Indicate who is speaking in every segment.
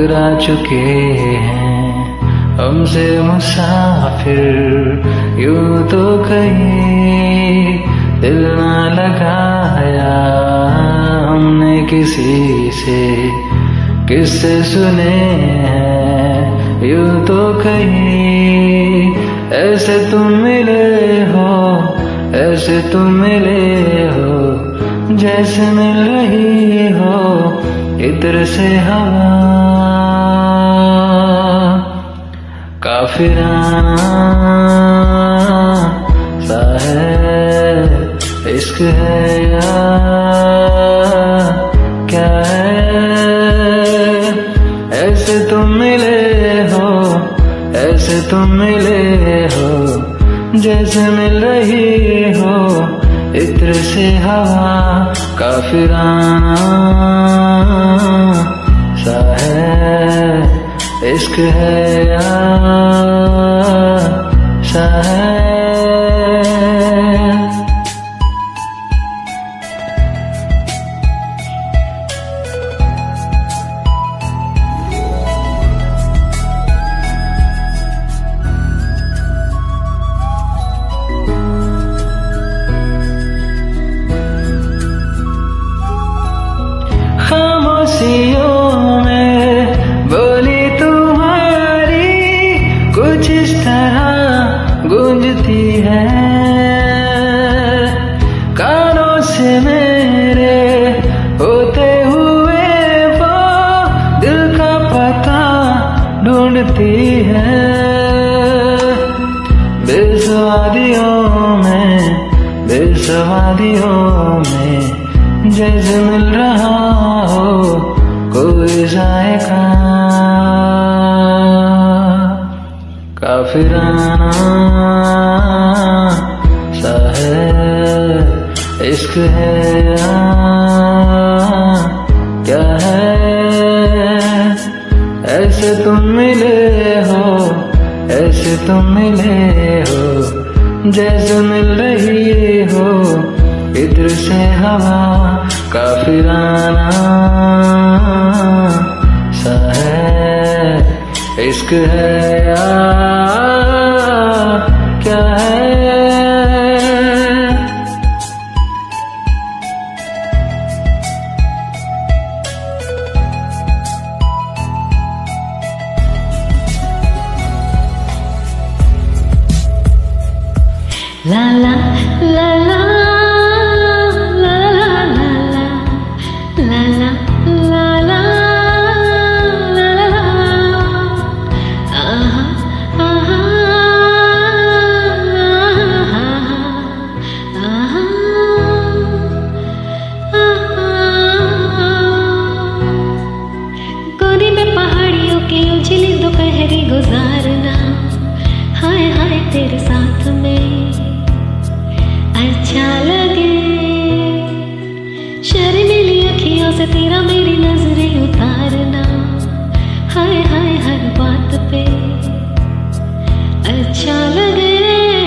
Speaker 1: टकरा चुके हैं हमसे मुसाफिर। यूं तो कहीं दिल ना लगाया हमने किसी से, किससे सुने हैं यूं तो कहीं। ऐसे तुम मिले हो, ऐसे तुम मिले हो, जैसे मिल रही हो इत्र से हवा। काफिराना सा है इश्क है या क्या है। ऐसे तुम मिले हो, ऐसे तुम मिले हो, जैसे मिल रही हो इत्र से हवा। काफिराना सा है इश्क है या सा है। खामोशियों में बोली तुम्हारी कुछ इस तरह गूंजती है। कानों से मेरे होते हुए वो दिल का पता ढूंढती है। बेसवादियों में, बेसवादियों में जैसे मिल रहा हो कोई जायका। काफिराना सा है इश्क है या क्या है। ऐसे तुम मिले हो, ऐसे तुम मिले हो, जैसे मिल रही हो इत्र से हवा। काफिराना सा है इश्क है या क्या है।
Speaker 2: ला ला ला ला गुजारना हाय हाय तेरे साथ में अच्छा लगे। शर्मीली अखियों से तेरा मेरी नजरें उतारना हाय हाय हर बात पे अच्छा लगे।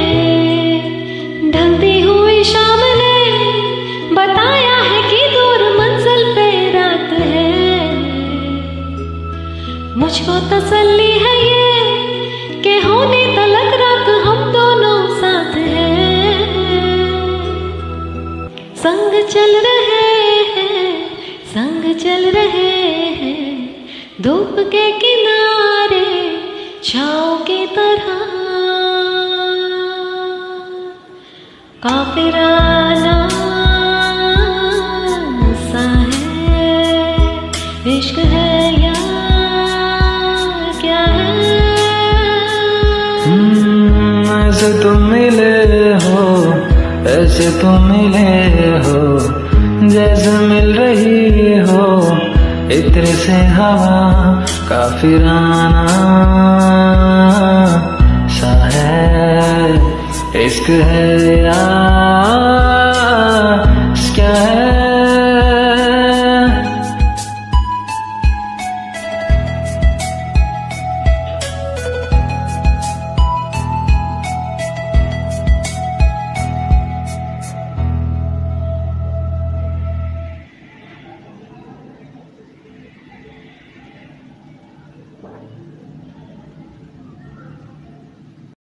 Speaker 2: ढलती हुई शाम ने बताया है कि दूर मंजिल पे रात है। मुझको तसल्ली है ये कि होने तलक रात हम दोनों साथ हैं। संग चल रहे हैं, संग चल रहे हैं, धूप के किनारे छाँव की तरह। काफिराना सा है इश्क है या क्या है।
Speaker 1: ऐसे तुम मिले हो, ऐसे तुम मिले हो, जैसे मिल रही हो इत्र से हवा। काफिराना सा है इश्क है